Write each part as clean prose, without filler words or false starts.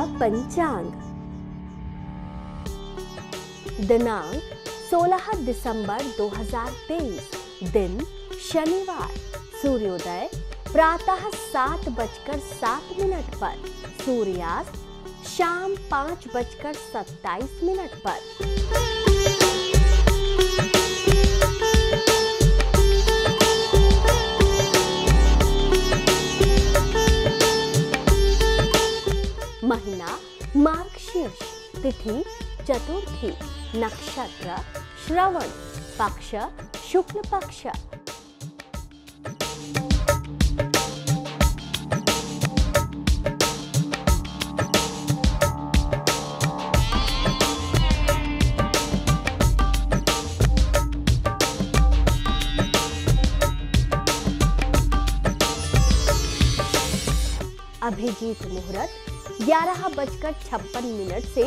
पंचांग। दिनांक 16 दिसंबर 2023, दिन शनिवार। सूर्योदय प्रातः 7:07 पर, सूर्यास्त शाम 5:27 पर। महीना मार्गशीर्ष, तिथि चतुर्थी, नक्षत्र श्रवण, पक्ष शुक्ल पक्ष। अभिजीत मुहूर्त 11:56 से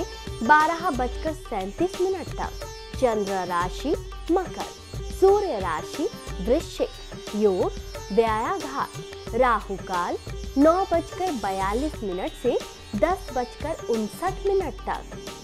12:37 तक। चंद्र राशि मकर, सूर्य राशि वृश्चिक, योग व्यायाघात। राहु काल 9:42 से 10:59 तक।